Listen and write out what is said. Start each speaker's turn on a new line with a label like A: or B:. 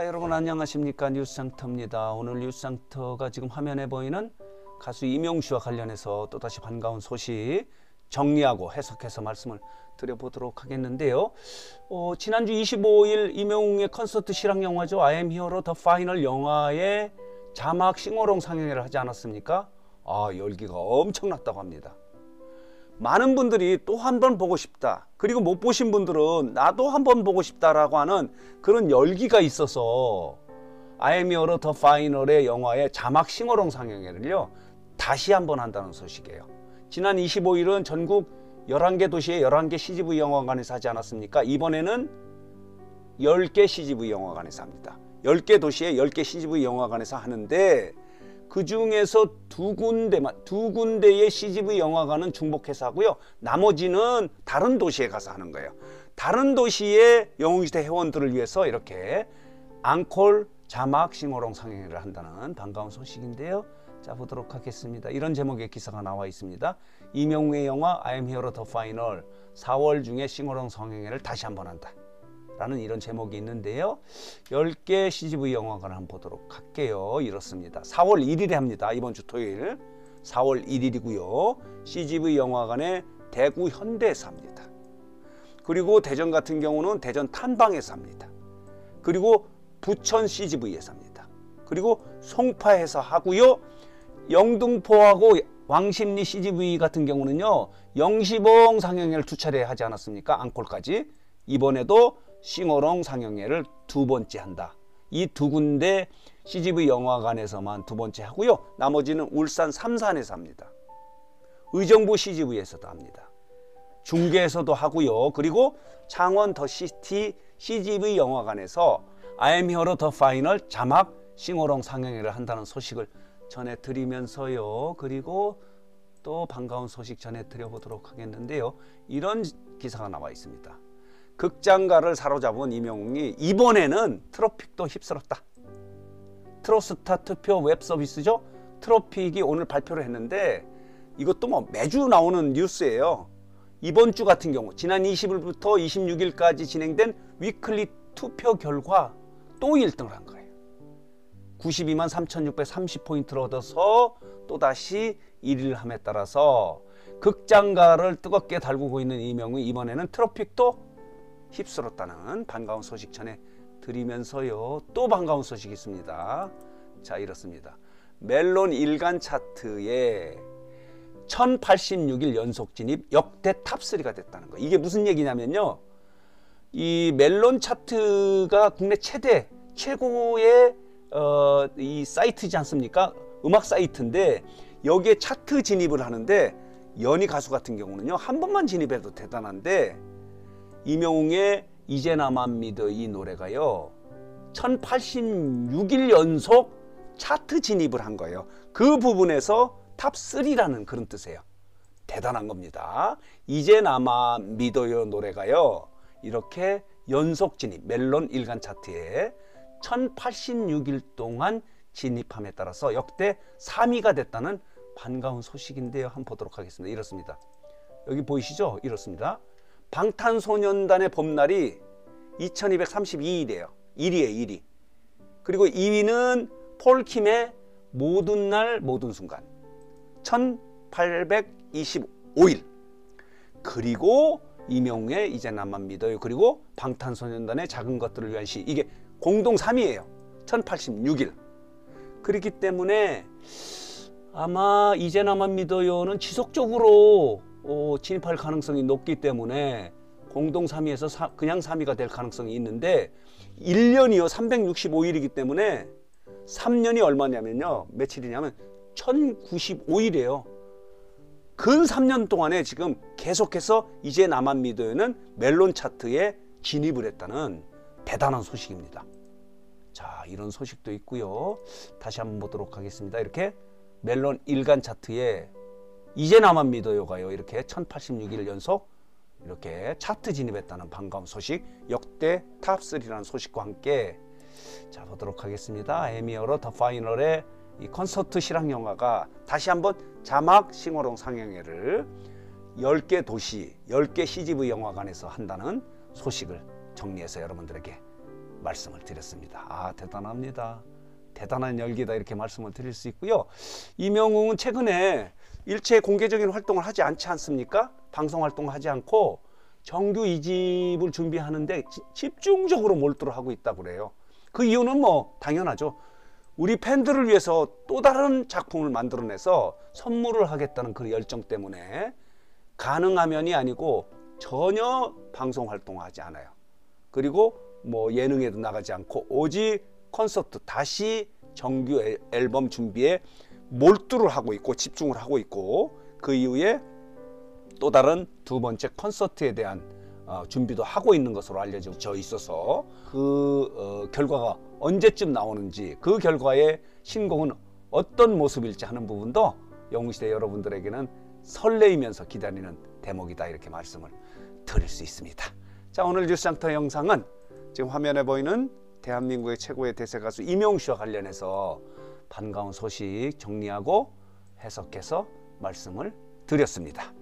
A: 여러분 안녕하십니까. 뉴스상터입니다. 오늘 뉴스상터가 지금 화면에 보이는 가수 임영웅 씨와 관련해서 또다시 반가운 소식 정리하고 해석해서 말씀을 드려보도록 하겠는데요. 지난주 25일 임영웅의 콘서트 실황영화죠. I am hero the final 영화의 자막 싱어롱 상영회를 하지 않았습니까? 열기가 엄청났다고 합니다. 많은 분들이 또 한 번 보고 싶다, 그리고 못 보신 분들은 나도 한 번 보고 싶다라고 하는 그런 열기가 있어서 I am hero the final의 영화의 자막 싱어롱 상영회를요 다시 한번 한다는 소식이에요. 지난 25일은 전국 11개 도시의 11개 CGV 영화관에서 하지 않았습니까? 이번에는 10개 CGV 영화관에서 합니다. 10개 도시의 10개 CGV 영화관에서 하는데 그 중에서 두 군데의 CGV 영화관은 중복해서 하고요. 나머지는 다른 도시에 가서 하는 거예요. 다른 도시의 영웅시대 회원들을 위해서 이렇게 앙콜 자막 싱어롱 상영회를 한다는 반가운 소식인데요. 자, 보도록 하겠습니다. 이런 제목의 기사가 나와 있습니다. 임영웅의 영화 I am hero the final 4월 중에 싱어롱 상영회를 다시 한번 한다 라는 이런 제목이 있는데요. 10개 CGV 영화관을 한번 보도록 할게요. 이렇습니다. 4월 1일에 합니다. 이번 주 토요일 4월 1일이고요. CGV 영화관에 대구 현대에서 합니다. 그리고 대전 같은 경우는 대전 탄방에서 합니다. 그리고 부천 CGV에서 합니다. 그리고 송파에서 하고요. 영등포하고 왕십리 CGV 같은 경우는요. 영시봉 상영회를 2차례 하지 않았습니까? 앙콜까지. 이번에도 싱어롱 상영회를 2번째 한다. 이 두 군데 CGV 영화관에서만 2번째 하고요. 나머지는 울산 삼산에서 합니다. 의정부 CGV에서도 합니다. 중계에서도 하고요. 그리고 창원 더시티 CGV 영화관에서 I am hero the final 자막 싱어롱 상영회를 한다는 소식을 전해드리면서요. 그리고 또 반가운 소식 전해드려보도록 하겠는데요. 이런 기사가 나와 있습니다. 극장가를 사로잡은 임영웅이 이번에는 트로픽도 휩쓸었다. 트로스타 투표 웹 서비스죠. 트로픽이 오늘 발표를 했는데 이것도 뭐 매주 나오는 뉴스예요. 이번 주 같은 경우 지난 20일부터 26일까지 진행된 위클리 투표 결과 또 1등을 한 거예요. 92만 3,630포인트를 얻어서 또다시 1위를 함에 따라서 극장가를 뜨겁게 달구고 있는 임영웅이 이번에는 트로픽도 휩쓸었다는 반가운 소식 전해드리면서요. 또 반가운 소식이 있습니다. 자, 이렇습니다. 멜론 일간 차트에 1086일 연속 진입 역대 탑3가 됐다는 거. 이게 무슨 얘기냐면요. 이 멜론 차트가 국내 최고의 이 사이트지 않습니까? 음악 사이트인데 여기에 차트 진입을 하는데 연희 가수 같은 경우는요. 한 번만 진입해도 대단한데 임영웅의 이제 나만 믿어 이 노래가요 1086일 연속 차트 진입을 한 거예요. 그 부분에서 탑3라는 그런 뜻이에요. 대단한 겁니다. 이제 나만 믿어요 노래가요 이렇게 연속 진입 멜론 일간 차트에 1086일 동안 진입함에 따라서 역대 3위가 됐다는 반가운 소식인데요. 한번 보도록 하겠습니다. 이렇습니다. 여기 보이시죠? 이렇습니다. 방탄소년단의 봄날이 2232일이에요. 1위에 1위. 그리고 2위는 폴킴의 모든 날 모든 순간 1825일. 그리고 임영웅의 이제 나만 믿어요. 그리고 방탄소년단의 작은 것들을 위한 시. 이게 공동 3위예요. 1086일. 그렇기 때문에 아마 이제 나만 믿어요는 지속적으로 진입할 가능성이 높기 때문에 공동 3위에서 그냥 3위가 될 가능성이 있는데 1년이요 365일이기 때문에 3년이 얼마냐면요 며칠이냐면 1095일이에요. 근 3년 동안에 지금 계속해서 이제 나만 믿어요는 멜론 차트에 진입을 했다는 대단한 소식입니다. 자, 이런 소식도 있고요. 다시 한번 보도록 하겠습니다. 이렇게 멜론 일간 차트에 이제 나만 믿어요가요 이렇게 1086일 연속 이렇게 차트 진입했다는 반가운 소식, 역대 탑3라는 소식과 함께 자 보도록 하겠습니다. I am hero the final의 이 콘서트 실황영화가 다시 한번 자막 싱어롱 상영회를 10개 도시 10개 CGV 영화관에서 한다는 소식을 정리해서 여러분들에게 말씀을 드렸습니다. 아, 대단합니다. 대단한 열기다 이렇게 말씀을 드릴 수 있고요. 이명웅은 최근에 일체 공개적인 활동을 하지 않지 않습니까? 방송 활동을 하지 않고 정규 2집을 준비하는데 집중적으로 몰두를 하고 있다고 그래요. 그 이유는 뭐 당연하죠. 우리 팬들을 위해서 또 다른 작품을 만들어내서 선물을 하겠다는 그 열정 때문에 가능하면이 아니고 전혀 방송 활동을 하지 않아요. 그리고 뭐 예능에도 나가지 않고 오직 콘서트, 다시 정규 앨범 준비에 몰두를 하고 있고 집중을 하고 있고, 그 이후에 또 다른 두 번째 콘서트에 대한 준비도 하고 있는 것으로 알려져 있어서 그 결과가 언제쯤 나오는지, 그 결과의 신곡은 어떤 모습일지 하는 부분도 영웅시대 여러분들에게는 설레이면서 기다리는 대목이다 이렇게 말씀을 드릴 수 있습니다. 자, 오늘 뉴스장터 영상은 지금 화면에 보이는 대한민국의 최고의 대세 가수 이명웅 씨와 관련해서 반가운 소식 정리하고 해석해서 말씀을 드렸습니다.